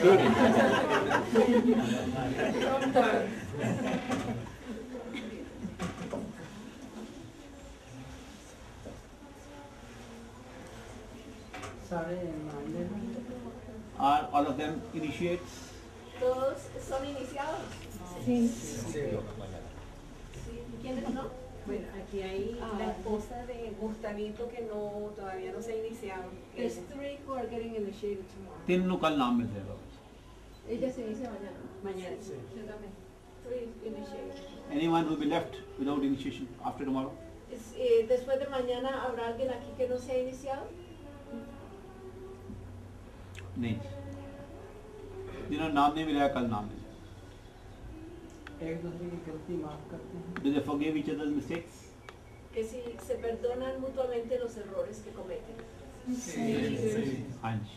Are all of them initiates? Todos son iniciados. Sí. ¿Quiénes no? Bueno, aquí hay la esposa de Gustavito que todavía no se ha iniciado. There's 3 who are getting initiated tomorrow. तीनों कल नाम मिल जाएगा. Ella se inicia mañana. Mañana. Yo también. 3 initiated. Anyone will be left without initiation after tomorrow? Después de mañana, ¿habrá alguien aquí que no se ha iniciado? नहीं. जिन्होंने नाम नहीं मिलाया कल नाम मिल जाएगा. एक दूसरे की गलती माफ करते हैं. Do they forgive each other's mistakes? Que si se perdonan mutuamente los errores que cometen. हाँ जी.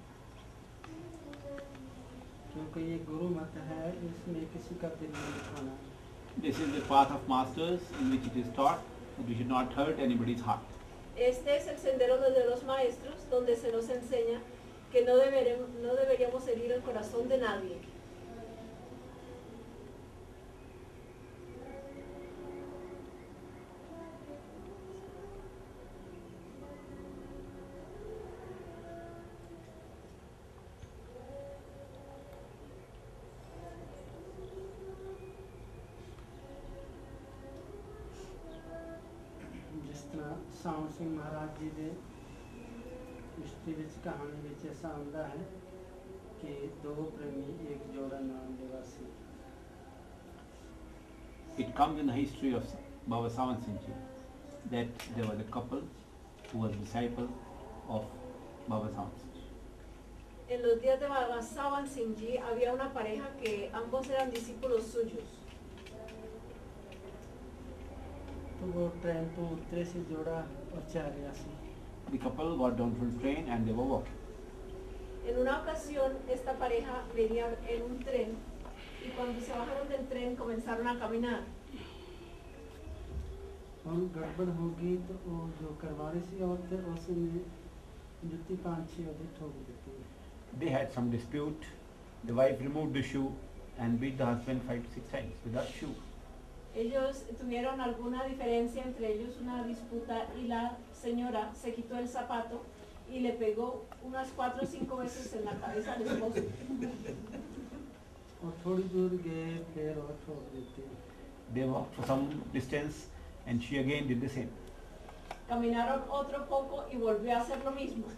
क्योंकि ये गुरु मत है, इसमें किसी का दिल नहीं दुखाना. This is the path of masters in which it is taught that we should not hurt anybody's heart. Este es el sendero de los maestros, donde se nos enseña que no deberíamos herir el corazón de nadie. जिस तरह सावन सिंह महाराज जी ਦੇ हिस्ट्री ਵਿੱਚ कहानी ਵਿੱਚ ऐसा आंदा है कि 2 प्रेमी एक जोड़ा नाम निवासी. It comes in the history of Baba Sawan Singh Ji that there was a couple who was disciple of Baba Sawan Singh Ji. En los días de Baba Sawan Singh Ji había una pareja que ambos eran discípulos suyos. तो वो ट्रेन तो उतरे से जोड़ा और चल गया सी. The couple got down from the train and they were walking. En una ocasión, esta pareja venía en un tren y cuando se bajaron del tren comenzaron a caminar. और गड़बड़ होगी तो वो जो करवाने सी औरत है उसने जुत्ती 5-6 बजे ठोक देती है. They had some dispute. The wife removed the shoe and beat the husband 5 to 6 times without shoe. Ellos tuvieron alguna diferencia entre ellos, una disputa, y la señora se quitó el zapato y le pegó unas 4 o 5 veces en la cabeza al esposo. और थोड़ी दूर गए फिर और ठोक देती है. They walked for some distance and she again did the same. Caminaron otro poco y volvió a hacer lo mismo.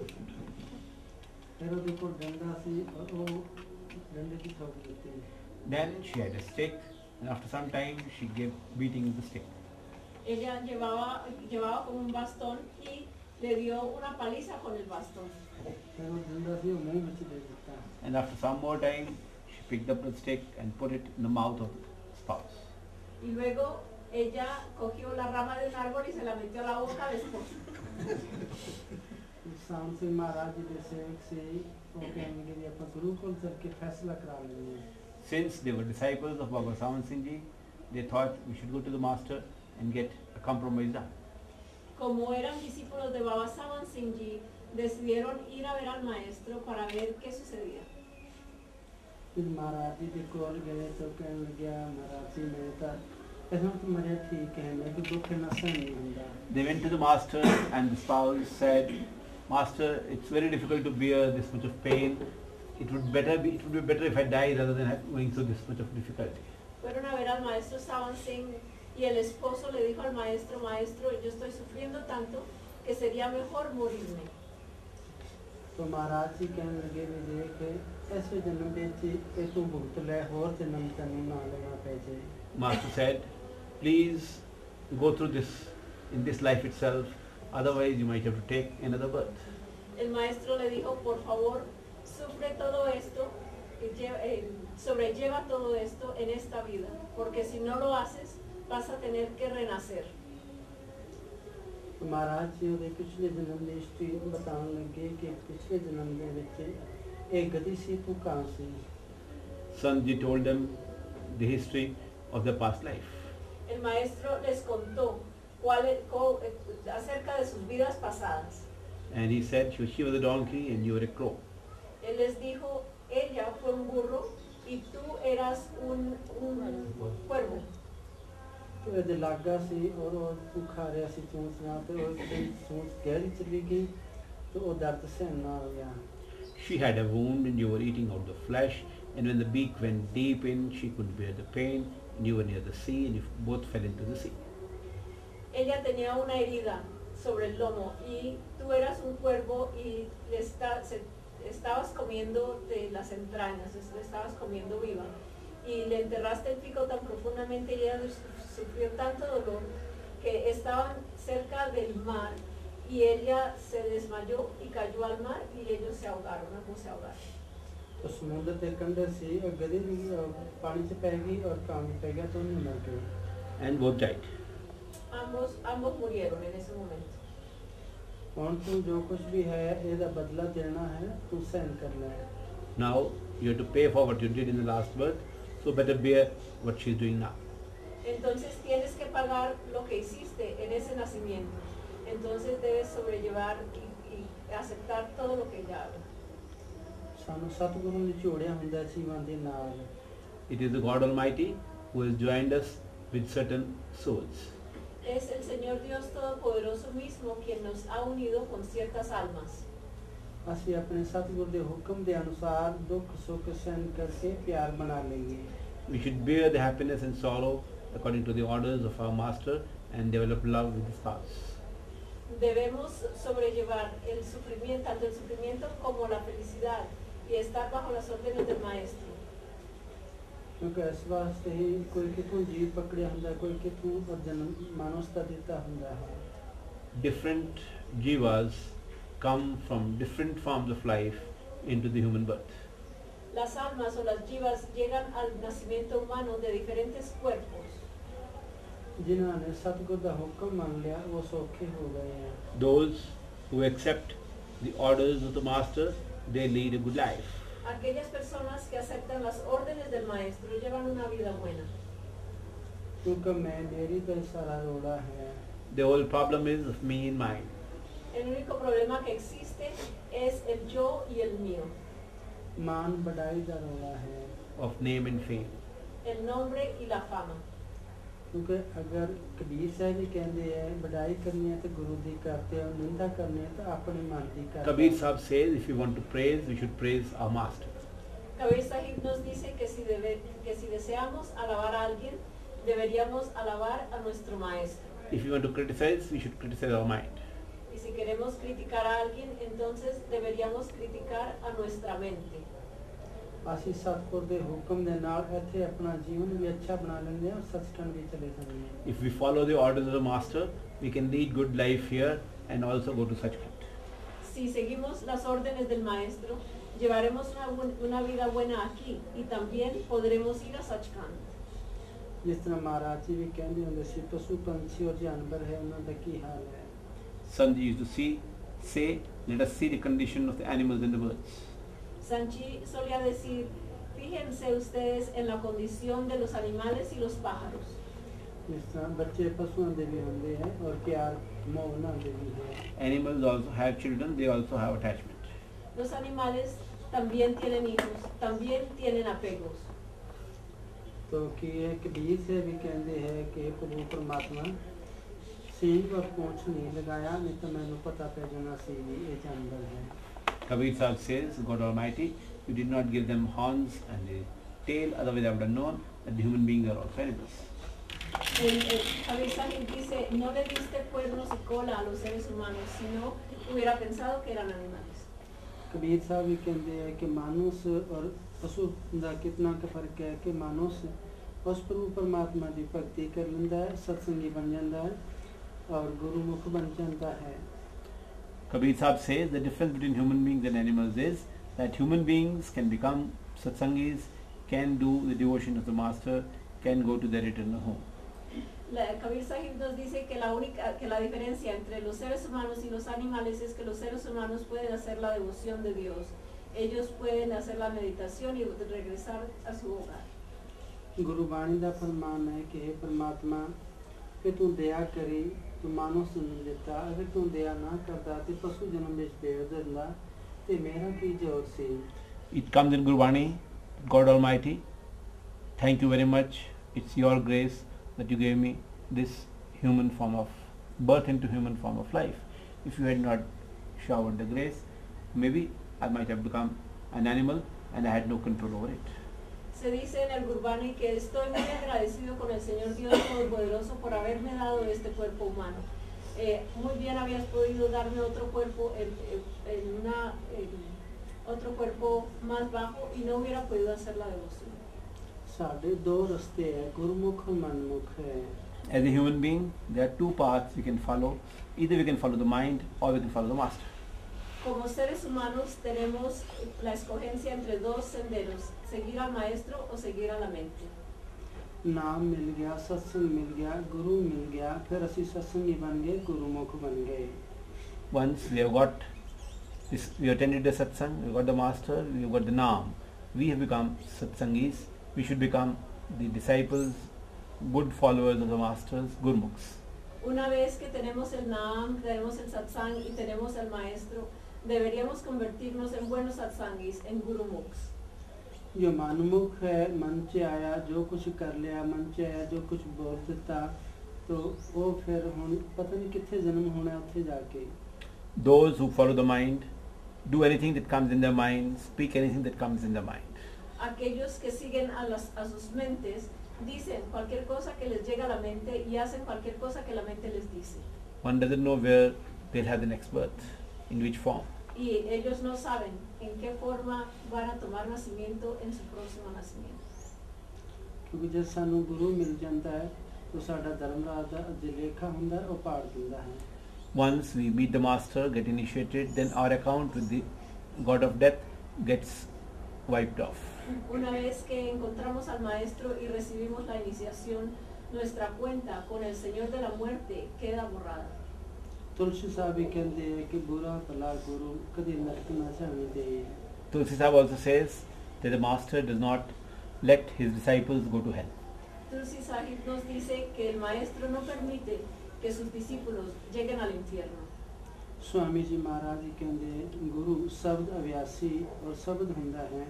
फिर उसके ऊपर डंडा सी और वो डंडे की ठोक देती है. Then she had a stick and after some time she gave beating the stick. Ella llevaba como un bastón y le dio una paliza con el bastón. फिर वो डंडा सी वो मुंह में दे देता है. And after some more time she picked up the stick and put it in the mouth of the spouse. Y luego ella cogió la rama de un árbol y se la metió a la boca al esposo. सावन सिंह महाराज जी के सेवक से वो कहेंगे कि अपन गुरुकुल चल के फैसला करा लेंगे. Since they were disciples of Baba Sawan Singh Ji, they thought we should go to the master and get a compromise done. Como eran discípulos de Baba Sawan Singh Ji, decidieron ir a ver al maestro para ver qué sucedía. फिर महाराज जी के कोल गए तो कहने लगे महाराज जी मैं तो ऐसा तो मुझे ठीक है मैं तो दुख न सहन नहीं होता. They went to the master and the spouse said, Master, it's very difficult to bear this much of pain. It would be better if I die rather than going through this much of difficulty. Fueron a ver al maestro Sawan Singh y el esposo le dijo al maestro, maestro, yo estoy sufriendo tanto que sería mejor morirme. तो महाराज जी कहने लगे भी देख ऐसे जन्म में तू भुगत ले और जन्म तनु ना लेना पड़े. Master said, please go through this in this life itself, otherwise you might have to take another birth. El maestro le dijo, por favor, sufre todo esto, sobrelleva todo esto en esta vida, porque si no lo haces, vas a tener que renacer. तो महाराज जी उन्हें पिछले जन्म में हिस्ट्री बताने लगे कि पिछले जन्म में बच्चे एक गति सी तू कहाँ से. Sanji told them the history of their past life. El maestro les contó acerca de sus vidas pasadas. And he said she was a donkey and you were a crow. Él les dijo, ella fue un burro y tú eras un cuervo. तो ये लागा सी और वो खा रहा सी चूंस ना तो चूंस गहरी चली गई तो वो दर्द सहन ना हो गया. She had a wound and you were eating out the flesh, and when the beak went deep in, she couldn't bear the pain, and you were near the sea, and you both fell into the sea. Ella tenía una herida sobre el lomo y tú eras un cuervo y estabas comiendo de las entrañas, le estabas comiendo viva. Y le enterraste el pico tan profundamente y ella sufrió tanto dolor que estaban cerca del mar y ella se desmayó y cayó al mar y ellos se ahogaron, ambos se ahogaron. तो समुद्र के कंधे से और गदे भी पानी से पै गई और काम भी पै गया तो नहीं मर गए. And both died. Ambos murieron en ese momento. और तू जो कुछ भी है ਇਹਦਾ बदला देना है तू सहन करना है. Now you have to pay for what you did in the last birth, so better bear what she is doing now. Entonces tienes que pagar lo que hiciste en ese nacimiento. Entonces debes sobrellevar y aceptar todo lo que ella haga. ਸਾਨੂੰ ਸਤਿਗੁਰੂ ਨੇ ਝੋੜਿਆ ਹੁੰਦਾ ਜੀਵਨ ਦੇ ਨਾਲ. It is the God Almighty who has joined us with certain souls. Es el Señor Dios Todopoderoso mismo quien nos ha unido con ciertas almas. ਅਸੀਂ ਆਪਣੇ ਸਤਿਗੁਰ ਦੇ ਹੁਕਮ ਦੇ ਅਨੁਸਾਰ ਦੁੱਖ ਸੁੱਖ ਸਹਿਨ ਕਰਕੇ ਪਿਆਰ ਬਣਾ ਲਈਏ. We should bear the happiness and sorrow according to the orders of our Master and develop love with the spouse. Debemos sobrellevar tanto el sufrimiento como la felicidad y estar bajo las órdenes del Maestro. ਕਿਉਂਕਿ ਇਸ ਵਾਸਤੇ ਹੀ ਕੋਈ ਕਿਤੋਂ ਜੀਵ ਪਕੜਿਆ ਹੁੰਦਾ ਕੋਈ ਕਿਤੋਂ ਜਨਮ ਮਾਨਵਤਾ ਦਿੱਤਾ ਹੁੰਦਾ ਹੈ. Different jivas come from different forms of life into the human birth. Las almas o las jivas llegan al nacimiento humano de diferentes cuerpos. ਜਿਨ੍ਹਾਂ ਨੇ ਸਤਿਗੁਰ ਦਾ ਹੁਕਮ ਮੰਨ ਲਿਆ ਉਹ ਸੌਖੇ ਹੋ ਗਏ ਹੈ. Those who accept the orders of the Master, they lead a good life. Aquellas personas que aceptan las órdenes del Maestro llevan una vida buena. क्योंकि मैं मेरी का सारा रोड़ा है. The whole problem is of me and mine. El único problema que existe es el yo y el mío. मान बढ़ाई का रोड़ा है. Of name and fame. El nombre y la fama. क्योंकि अगर कबीर साहब जी कहते हैं बढ़ाई करनी है तो गुरु दी करते हैं निंदा करनी है तो अपने मन की करते हैं. Kabir Sahib says if we want to praise, we should praise our Master. Kabir Sahib nos dice que si deseamos alabar a alguien, deberíamos alabar a nuestro Maestro. If we want to criticize, we should criticize our mind. Y si queremos criticar a alguien, entonces deberíamos criticar a nuestra mente. ਅਸੀਂ ਸਤਿਗੁਰ ਦੇ ਹੁਕਮ ਦੇ ਨਾਲ ਇੱਥੇ ਆਪਣਾ ਜੀਵਨ ਵੀ ਅੱਛਾ ਬਣਾ ਲੈਂਦੇ ਹਾਂ ਸੱਚਖੰਡ ਵੀ ਚਲੇ ਜਾਂਦੇ ਹਾਂ. If we follow the orders of the Master, we can lead good life here and also go to Sachkhand. Si seguimos las órdenes del Maestro, llevaremos una vida buena aquí y también podremos ir a Sachkhand. ਜਿਸ ਤਰ੍ਹਾਂ ਮਹਾਰਾਜ ਜੀ ਵੀ ਕਹਿੰਦੇ ਹੁੰਦੇ ਸੀ ਪਸ਼ੂ ਪੰਛੀ ਔਰ ਜਾਨਵਰ ਹੈ ਉਹਨਾਂ ਦਾ ਕੀ ਹਾਲ ਹੈ. Sanji used to say, let us see the condition of the animals and the birds. Sanchi solía decir, fíjense ustedes en la condición de los animales y los pájaros. ਜਿਸ ਤਰ੍ਹਾਂ ਬੱਚੇ ਪਸ਼ੂਆਂ ਦੇ ਵੀ ਹੁੰਦੇ ਹੈ ਔਰ ਪਿਆਰ ਮੋਹ ਉਹਨਾਂ ਦੇ ਵੀ ਹੈ. Animals also have children, they also have attachment. Los animales también tienen hijos, también tienen apegos. तो कि ये कबीर से भी कहते हैं कि प्रभु परमात्मा सींग और पूंछ नहीं लगाया नहीं तो मैंने पता पै जाना सी ये जानवर है. Kabir Sahib says, God Almighty, you did not give them horns and a tail, otherwise I would have known that the human beings are also animals. Kabir Sahib dice, no le diste cuernos y cola a los seres humanos, sino hubiera pensado que eran animales. Kabir साहब भी कहते हैं कि मानुष और पशु का कितना का फर्क है कि मानुष उस प्रभु परमात्मा की भक्ति कर लेंदा है सत्संगी बन जाता है और गुरुमुख बन जाता है. Kabir Sahib says the difference between human beings and animals is that human beings can become satsangis, can do the devotion of the Master, can go to their eternal home. Kabir Sahib nos dice que la diferencia entre los seres humanos y los animales es que los seres humanos pueden hacer la devoción de Dios. Ellos pueden hacer la meditación y regresar a su hogar. गुरु बाणी का फरमान है कि हे परमात्मा कि तू दया करी तू मानुष जन्म देता अगर तू दया ना करता तो पशु जन्म में भेज देता ते मेरा की जोर सी. It comes in Gurbani, God Almighty, thank you very much. It's your grace that you gave me this human form of birth into human form of life. If you had not showered the grace, maybe I might have become an animal and I had no control over it. Se dice en el Gurbani que estoy muy agradecido con el Señor Dios Todopoderoso por haberme dado este cuerpo humano. Muy bien habías podido darme otro cuerpo otro cuerpo más bajo y no hubiera podido hacer la devoción. साढ़े दो रस्ते हैं गुरुमुख और मनमुख है. As a human being, there are two paths we can follow. Either we can follow the mind or we can follow the master. Como seres humanos tenemos la escogencia entre dos senderos, seguir al maestro o seguir a la mente. नाम मिल गया, सत्संग मिल गया, गुरु मिल गया, फिर असी सत्संगी बन गए, गुरुमुख बन गए. Once we have got this, we attended the satsang, we got the master, we have got the naam. We have become satsangis. We should become the disciples, good followers of the masters, gurmukhs. Una vez que tenemos el naam, tenemos el satsang y tenemos el maestro, deberíamos convertirnos en buenos satsangis, en gurumukhs. जो मनमुख है, मन से आया, जो कुछ कर लिया, मन से आया, जो कुछ बोल देता, तो वो फिर पता नहीं कितने जन्म होना उत्थे जाके. Those who follow the mind, do anything that comes in their mind, speak anything that comes in their mind. Aquellos que siguen a sus mentes dicen cualquier cosa que les llega a la mente y hacen cualquier cosa que la mente les dice. One doesn't know where they'll have the next birth, in which form. Y ellos no saben en qué forma van a tomar nacimiento en su próximo nacimiento. क्योंकि जब सानू गुरु मिल जाता है तो साडा धर्मराज दा लेखा हुंदा है, वो पाड़ दिंदा है. Once we meet the master, get initiated, then our account with the god of death gets wiped off. Una vez que encontramos al maestro y recibimos la iniciación, nuestra cuenta con el Señor de la muerte queda borrada. तुलसी साहब भी कहते हैं कि बुरा भला गुरु कभी नरक ना जाने दे. Tulsi Sahib also says that the master does not let his disciples go to hell. Tulsi Sahib nos dice que el maestro no permite que sus discípulos lleguen al infierno. Swami जी महाराज जी कहते हैं गुरु शब्द अभ्यासी और शब्द हुंदा है.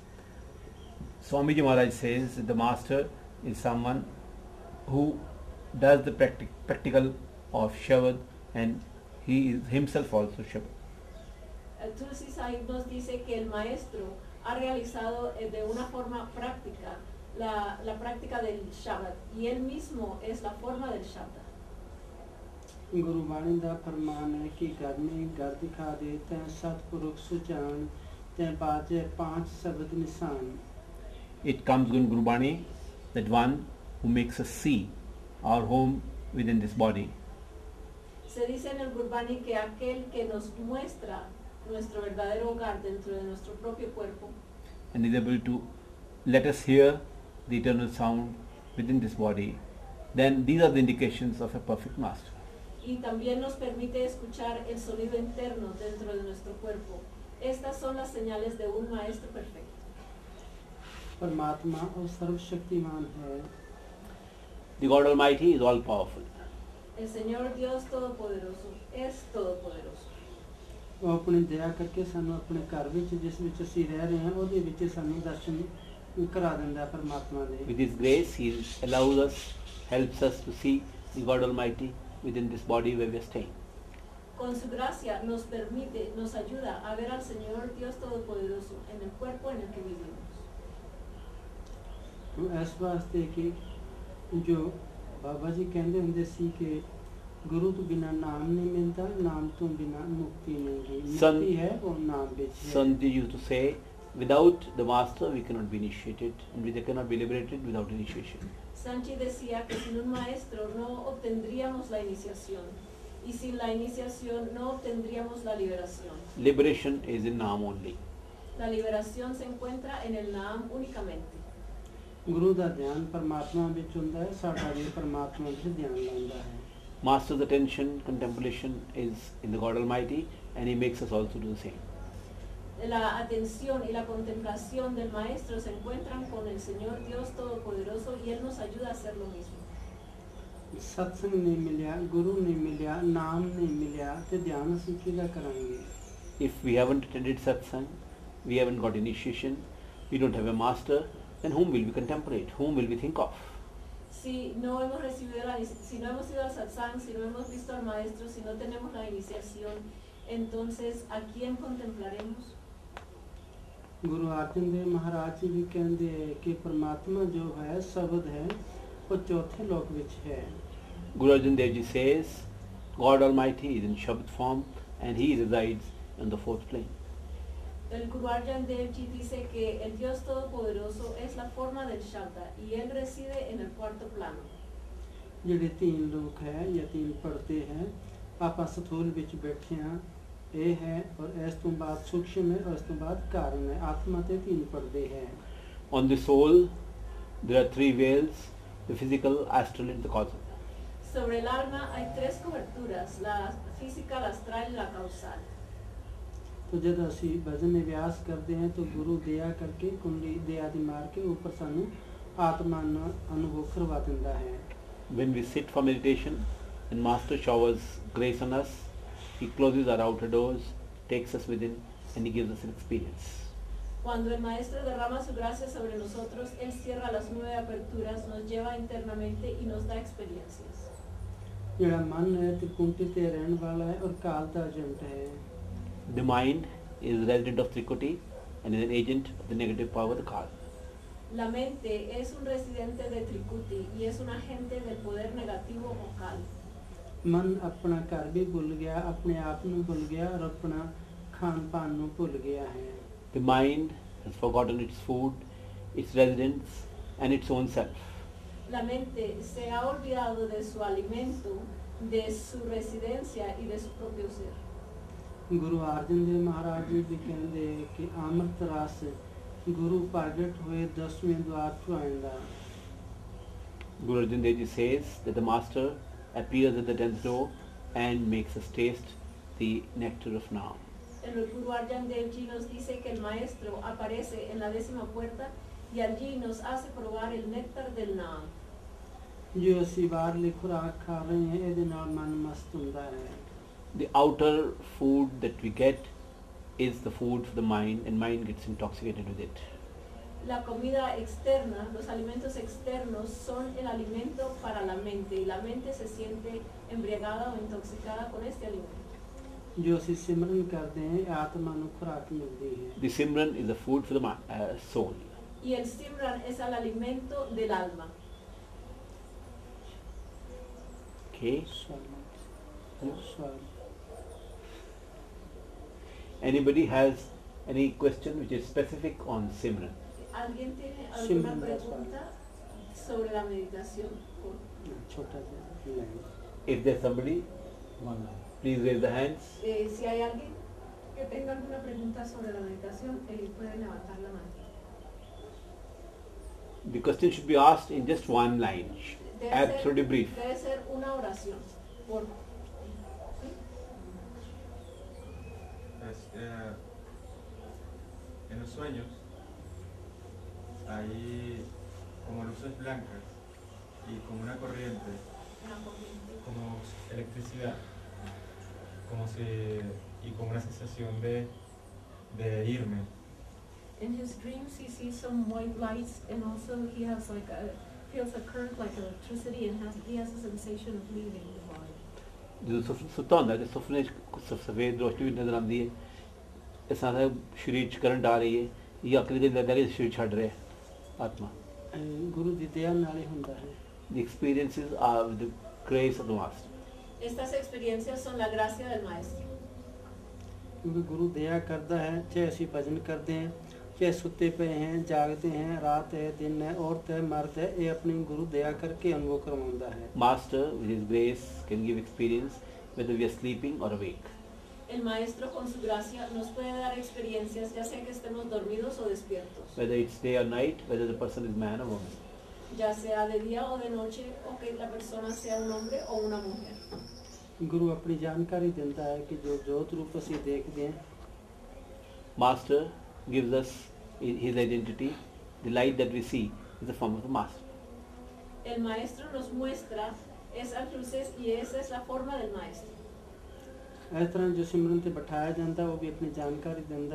Swamiji Maharaj says that the master is someone who does the practical of Shabad, and he is himself also Shabad. Tulsi Sahib nos dice que el maestro ha realizado de una forma práctica la práctica del Shabad y él mismo es la forma del Shabad. गुरुवाणी दा फरमान है कि घर में घर दिखा दे तैं सतपुरुष सुजान तैं बाजे पांच शब्द निशान. It comes in Gurbani that one who makes us see our home within this body. Se dice en el Gurbani que aquel que nos muestra nuestro verdadero hogar dentro de nuestro propio cuerpo And is able to let us hear the eternal sound within this body, then these are the indications of a perfect master. y también nos permite escuchar el sonido interno dentro de nuestro cuerpo. Estas son las señales de un maestro perfecto. परमात्मा और सर्वशक्तिमान है. The God Almighty is all powerful. El Señor Dios Todopoderoso es todopoderoso. वो अपनी दया करके सानू अपने घर विच जिस विच असी रह रहे हैं ओदे विच सानू दर्शन करा दिंदा है परमात्मा दे. With His grace, He allows us, helps us to see the God Almighty within this body where we are staying. Con su gracia nos permite, nos ayuda a ver al Señor Dios Todopoderoso en el cuerpo en el que vivimos. इस वास्ते कि जो बाबा जी कहते होंगे सी कि गुरु तो बिना नाम नहीं मिलता, नाम तो बिना मुक्ति नहीं. मुक्ति है और नाम बिच है. Sanji used to say, without the master we cannot be initiated, and we cannot be liberated without initiation. Sanchi decía que sin un maestro no obtendríamos la iniciación y sin la iniciación no obtendríamos la liberación. Liberation is in Naam only. La liberación se encuentra en el Naam únicamente. गुरु दा ध्यान परमात्मा विच हुंदा है, साडा भी परमात्मा विच ध्यान लांदा है. Master's attention, contemplation is in the God Almighty, and He makes us also do the same. La atención y la contemplación del maestro se encuentran con el Señor Dios Todopoderoso y Él nos ayuda a hacer lo mismo. सत्संग नहीं मिलिया, गुरु नहीं मिलिया, नाम नहीं मिलिया, ते ध्यान असीं किहदा करांगे. If we haven't attended satsang, we haven't got initiation, we don't have a master, then whom will we contemplate? Whom will we think of? Si no hemos recibido si no hemos ido al satsang, si no hemos visto al maestro, si no tenemos la iniciación, entonces ¿a quién contemplaremos? Guru अर्जन देव महाराज जी भी कहते हैं कि परमात्मा जो है शब्द है वो चौथे लोक विच है. Guru Arjan Dev Ji says, God Almighty is in Shabd form and He resides on the fourth plane. El Guru Arjan Dev Ji dice que el Dios Todopoderoso es la forma del Shabda y Él reside en el cuarto plano. ਜਿਹੜੇ तीन लोक है या तीन पर्दे हैं ਆਪਾਂ ਸਥੂਲ ਵਿੱਚ ਬੈਠੇ ਹਾਂ ਇਹ ਹੈ और ਇਸ ਤੋਂ ਬਾਅਦ ਸੂक्ष्म है और ਇਸ ਤੋਂ ਬਾਅਦ कारण है. आत्मा ਤੇ तीन पर्दे हैं. On the soul, there are three veils, the physical, astral and the causal. Sobre el alma hay tres coberturas, la física, la astral y la causal. तो जब ਅਸੀਂ भजन अभ्यास करते हैं तो गुरु दया करके कुंडली दया दी मार के ऊपर सानू आत्मा का अनुभव करवा दिंदा है. When we sit for meditation and Master showers grace on us, He closes our outer doors, takes us within and He gives us an experience. Cuando el maestro derrama su gracia sobre nosotros, Él cierra las 9 aperturas, nos lleva internamente y nos da experiencias. ਜਿਹੜਾ ਮਨ ਹੈ ਤੇ ਕੁੰਠੀ ਤੇ ਰਹਿਣ ਵਾਲਾ ਹੈ ਔਰ ਕਾਲ ਦਾ ਏਜੰਟ ਹੈ. The mind is resident of Trikuti and is an agent of the negative power, the Kal. La mente es un residente de Trikuti y es un agente del poder negativo o Kal. ਮਨ ਆਪਣਾ ਘਰ ਵੀ ਭੁੱਲ ਗਿਆ, ਆਪਣੇ ਆਪ ਨੂੰ ਭੁੱਲ ਗਿਆ ਔਰ ਆਪਣਾ ਖਾਣ ਪਾਣ ਨੂੰ ਭੁੱਲ ਗਿਆ ਹੈ. The mind has forgotten its food, its residence and its own self. La mente se ha olvidado de su alimento, de su residencia y de su propio ser. Guru ਅਰਜਨ ਦੇਵ ਮਹਾਰਾਜ ਜੀ ਵੀ ਕਹਿੰਦੇ ਕਿ ਅੰਮ੍ਰਿਤ ਰਸ ਗੁਰੂ ਪ੍ਰਗਟ ਹੋਏ 10ਵੇਂ ਦਵਾਰ ਤੋਂ ਆਉਂਦਾ. Guru Arjan Dev Ji says that the Master appears at the 10th door and makes us taste the nectar of Naam. El Guru Arjan Dev Ji nos dice que el maestro aparece en la 10ª puerta y allí nos hace probar el néctar del Naam. ਜੋ ਅਸੀਂ ਬਾਹਰਲੀ ਖੁਰਾਕ ਖਾ ਰਹੇ ਹਾਂ ਇਹਦੇ ਨਾਲ ਮਨ ਮਸਤ ਹੁੰਦਾ ਹੈ. The outer food that we get is the food for the mind and mind gets intoxicated with it. La comida externa, los alimentos externos son el alimento para la mente y la mente se siente embriagada o intoxicada con este alimento. ਜੋ ਅਸੀਂ ਸਿਮਰਨ ਕਰਦੇ ਹਾਂ ਇਹ ਆਤਮਾ ਨੂੰ ਖੁਰਾਕ ਮਿਲਦੀ ਹੈ. The Simran is the food for the soul. Y el Simran es el alimento del alma. Okay. ਸਵਾਲ Anybody has any question which is specific on Simran? ¿Alguien tiene alguna Simran, pregunta sobre la meditación? ਛੋਟਾ ਜਿਹਾ line. If there's somebody, please raise the hands. Si hay alguien que tenga alguna pregunta sobre la meditación, puede levantar la mano. The question should be asked in just one line. Absolutely brief. Debe ser una oración. ¿Sí? En los sueños hay como luces blancas y como una corriente, Una corriente. como electricidad, y como una sensación de irme. In his dreams he sees some white lights and also he has feels a current like electricity and he has a sensation of leaving the body. जो सुता ਹੁੰਦਾ ਤੇ ਸੁਪਨੇ ਚ ਸਫੇਦ ਰੋਸ਼ਨੀ ਨਜ਼ਰ ਆਉਂਦੀ ਹੈ ਇਸ ਤਰ੍ਹਾਂ ਸਰੀਰ ਚ ਕਰੰਟ ਆ ਰਹੀ ਹੈ ਇਹ ਆਖਰੀ ਦੇ ਲੱਗਦਾ ਕਿ ਸਰੀਰ ਛੱਡ ਰਿਹਾ ਆਤਮਾ. ਗੁਰੂ ਦੀ ਦਇਆ ਨਾਲ ਹੀ ਹੁੰਦਾ ਹੈ. The experiences are with the grace of the Master. Estas experiencias son la gracia del maestro. ਕਿਉਂਕਿ ਗੁਰੂ ਦਇਆ ਕਰਦਾ ਹੈ ਚਾਹੇ ਅਸੀਂ ਭਜਨ ਕਰਦੇ ਹਾਂ ਚਾਹੇ ਸੁੱਤੇ ਪਏ हैं जागते हैं रात है दिन है औरत है मर्द है ये अपनी गुरु दया करके अनुभव करवाता है. Master with his grace can give experience whether we are sleeping or awake. El maestro con su gracia nos puede dar experiencias ya sea que estemos dormidos o despiertos. Whether it's day or night, whether the person is man or woman. Ya sea de día o de noche o que la persona sea un hombre o una mujer. गुरु अपनी जानकारी देता है कि जो जोत रूप ਅਸੀਂ देखते हैं. Master gives us his identity. The light that we see is the form of the Master. El maestro nos muestra esas luces y esa es la forma del maestro. ਇਸ ਤਰ੍ਹਾਂ ਜੋ ਸਿਮਰਨ ਤੇ ਬਿਠਾਇਆ ਜਾਂਦਾ ਉਹ ਵੀ ਆਪਣੀ ਜਾਣਕਾਰੀ ਦਿੰਦਾ ਹੈ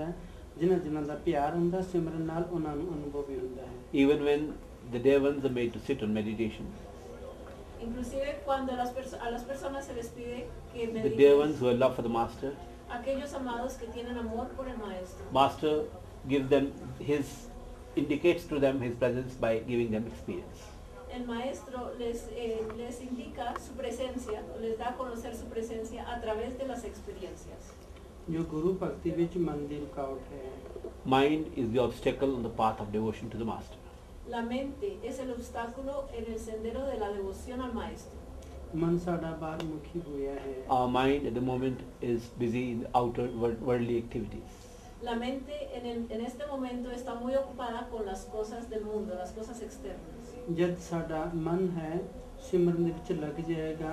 ਜਿਨ੍ਹਾਂ ਜਿਨ੍ਹਾਂ ਦਾ ਪਿਆਰ ਹੁੰਦਾ ਸਿਮਰਨ ਨਾਲ ਉਹਨਾਂ ਨੂੰ ਅਨੁਭਵ ਵੀ ਹੁੰਦਾ ਹੈ Even when the dear ones are made to sit on meditation, Inclusive cuando a las personas se les pide que the dear mediten, ones who have love for the Master, aquellos amados que tienen amor por el Maestro, Master gives them indicates to them his presence by giving them experience. el Maestro les indica su presencia, les da a conocer su presencia a través de las experiencias. ਜੋ ਗੁਰੂ ਭਗਤੀ ਵਿੱਚ ਮਨ ਦੀ ਰੁਕਾਵਟ ਹੈ Mind is the obstacle on the path of devotion to the Master. La mente es el obstáculo en el sendero de la devoción al Maestro. ਮਨ ਸਾਡਾ ਬਾਹਰ ਮੁਖੀ ਹੋਇਆ ਹੈ Our mind at the moment is busy in outer worldly activities. La mente en este momento está muy ocupada con las cosas del mundo, las cosas externas. ਜਦ ਸਾਡਾ ਮਨ ਹੈ ਸਿਮਰਨ ਦੇ ਵਿੱਚ ਲੱਗ ਜਾਏਗਾ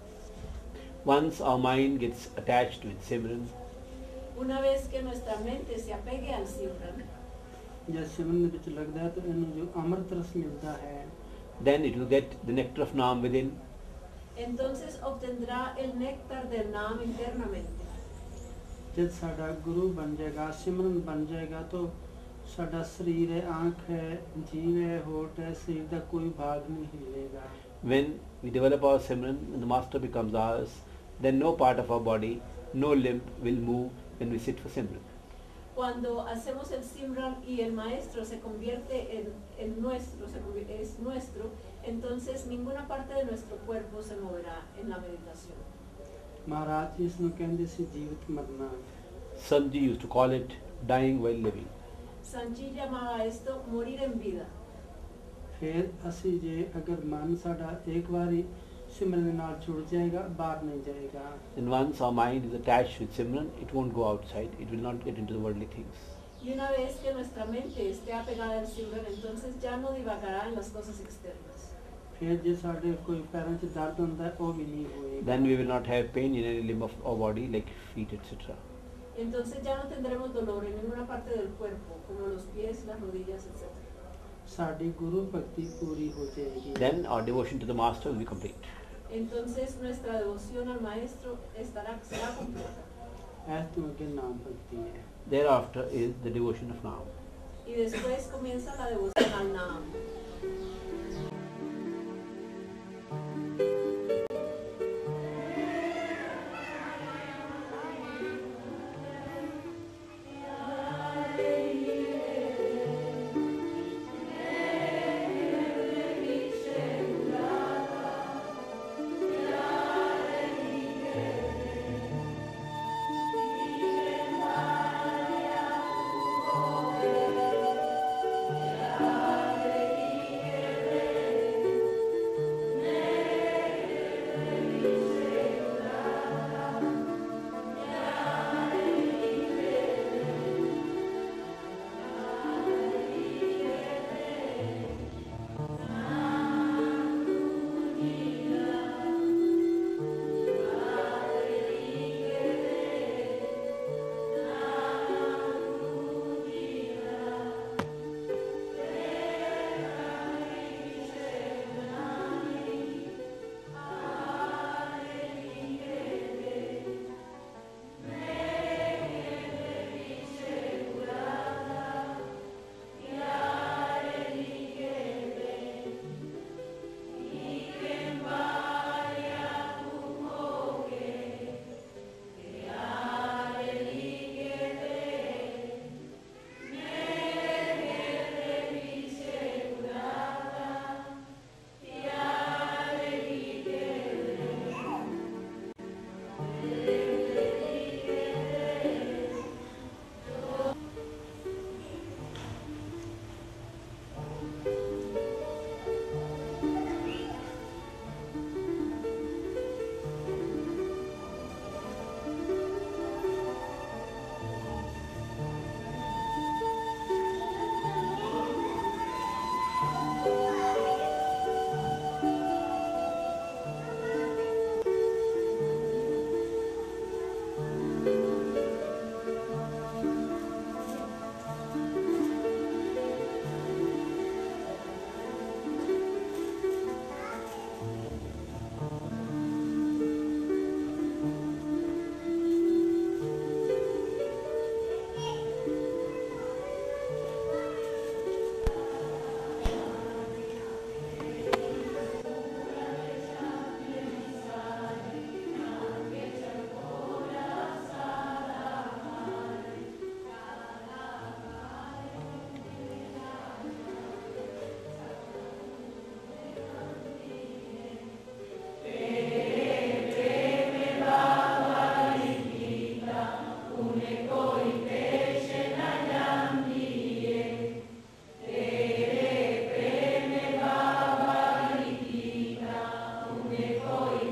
Once our mind gets attached with Simran, Una vez que nuestra mente se apegue al Simran, ਜਦ ਸਿਮਰਨ ਦੇ ਵਿੱਚ ਲੱਗਦਾ ਹੈ ਤਾਂ ਇਹਨੂੰ ਜੋ ਅੰਮ੍ਰਿਤ ਰਸ ਮਿਲਦਾ ਹੈ then it will get the nectar of Naam within, entonces obtendrá el néctar del Naam internamente. ਜਦ ਸਾਡਾ ਗੁਰੂ ਬਣ ਜਾਏਗਾ ਸਿਮਰਨ ਬਣ ਜਾਏਗਾ ਤਾਂ ਸਾਡਾ ਸਰੀਰ ਹੈ ਆਂਖ ਹੈ ਜੀਵ ਹੈ ਹੋਠ ਹੈ ਸਰੀਰ ਦਾ ਕੋਈ ਭਾਗ ਨਹੀਂ ਹਿੱਲੇਗਾ when we develop our Simran and the Master becomes ours, then no part of our body, no limb will move when we sit for Simran. Cuando hacemos el Simran y el Maestro se convierte en nuestro, es nuestro, entonces ninguna parte de nuestro cuerpo se moverá en la meditación. Maharaj ਜੀ ਇਸ ਨੂੰ ਕਹਿੰਦੇ ਸੀ ਜੀਵਤ ਮਰਨਾ Sanji used to call it dying while living. Sanchi llamaba esto morir en vida. ਫਿਰ ਅਸੀਂ ਜੇ ਅਗਰ ਮਨ ਸਾਡਾ ਇੱਕ ਵਾਰੀ ਸਿਮਰਨ ਦੇ ਨਾਲ ਜੁੜ ਜਾਏਗਾ ਬਾਹਰ ਨਹੀਂ ਜਾਏਗਾ And once our mind is attached with Simran, it won't go outside, it will not get into the worldly things. Y una vez que nuestra mente esté apegada al Simran, entonces ya no divagará en las cosas externas. ਫਿਰ ਜੇ ਸਾਡੇ ਕੋਈ ਪੈਰਾਂ 'ਚ ਦਰਦ ਹੁੰਦਾ ਹੈ, ਉਹ ਵੀ ਨਹੀਂ ਹੋਏਗਾ Then we will not have pain in any limb of our body like feet, etc. Entonces ya no tendremos dolor en ninguna parte del cuerpo, como los pies, las rodillas, etc. ਸਾਡੀ ਗੁਰੂ ਭਗਤੀ ਪੂਰੀ ਹੋ ਜਾਏਗੀ Then our devotion to the Master will be complete. Entonces nuestra devoción al Maestro será completa. ਇਸ ਤੋਂ ਅੱਗੇ ਨਾਮ ਭਗਤੀ ਹੈ Thereafter is the devotion of Naam. Y después comienza la devoción al Naam.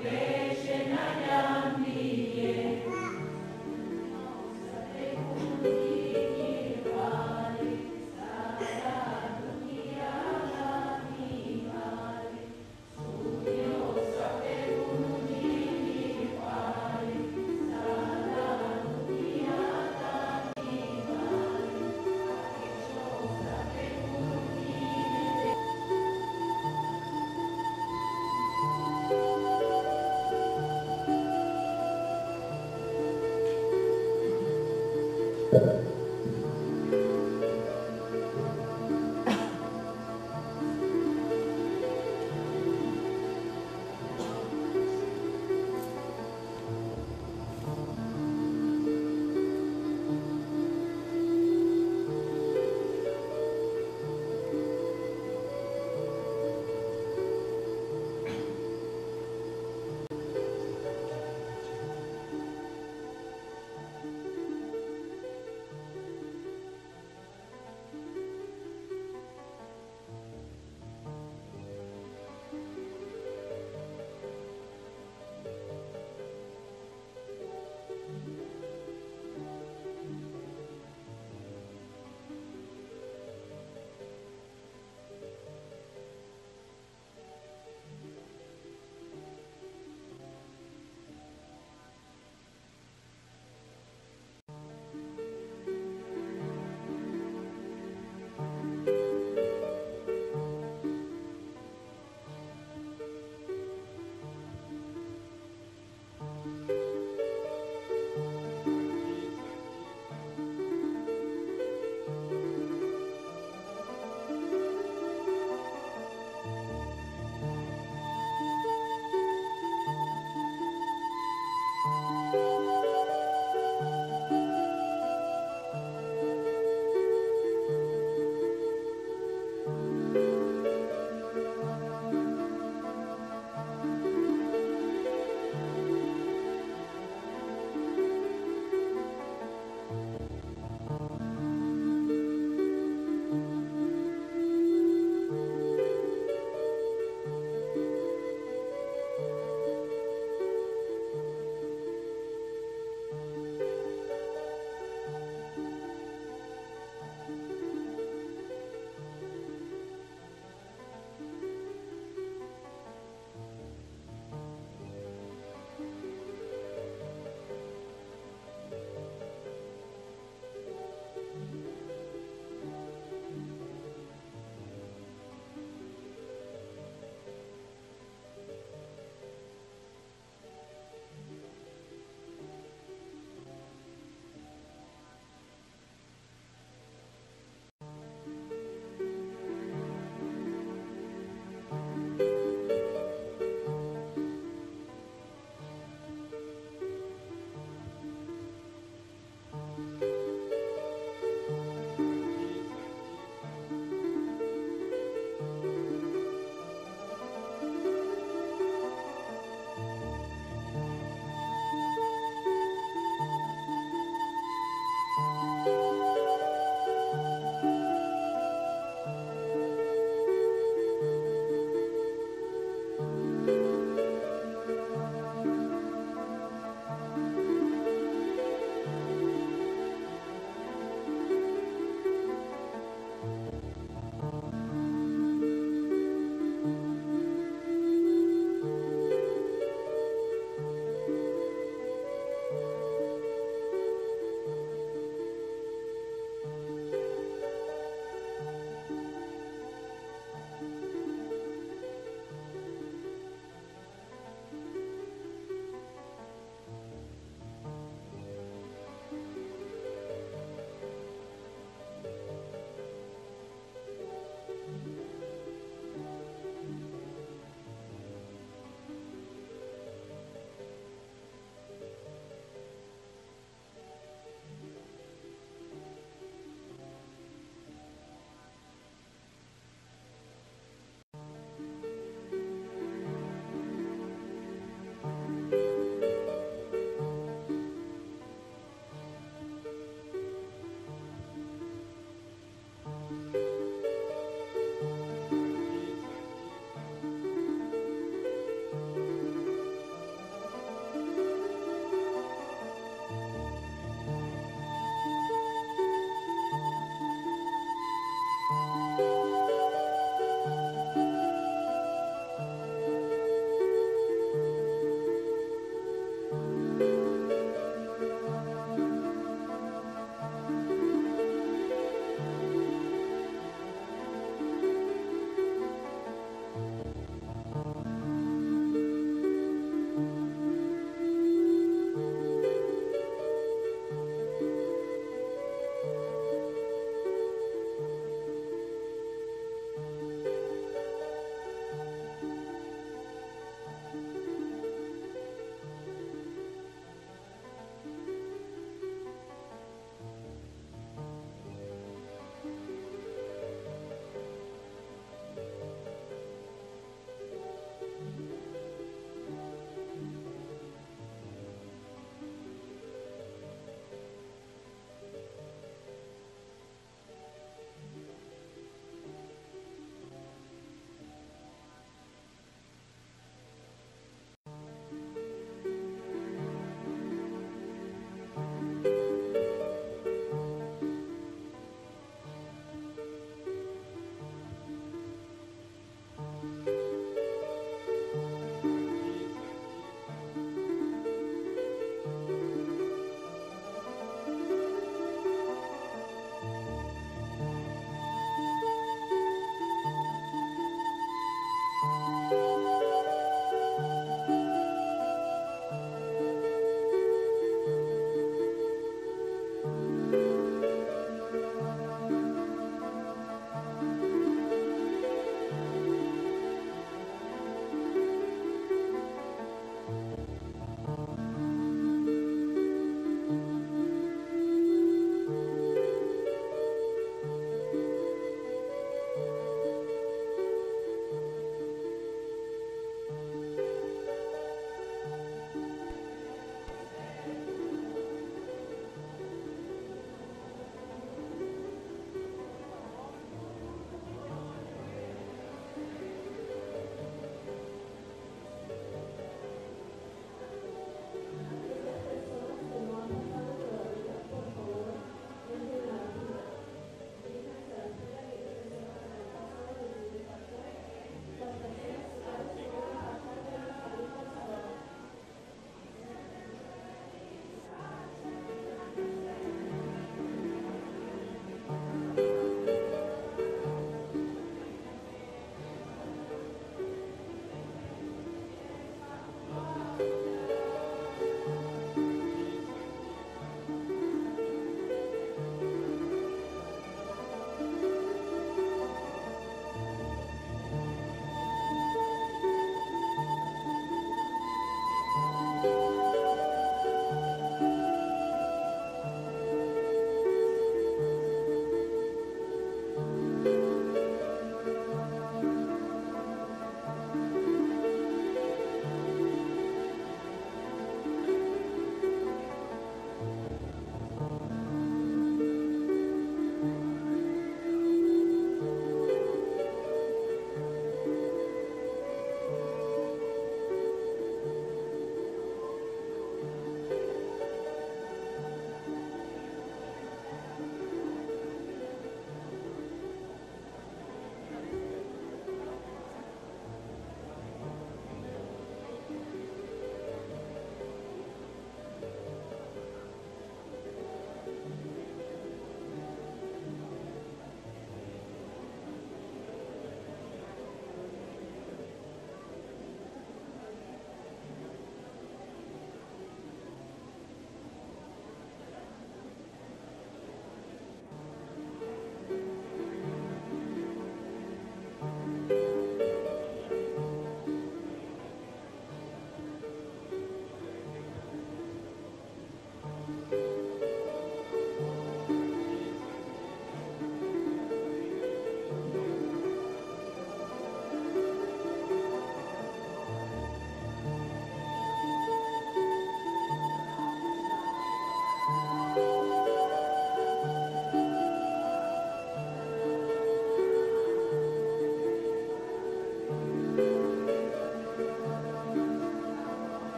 Thank you.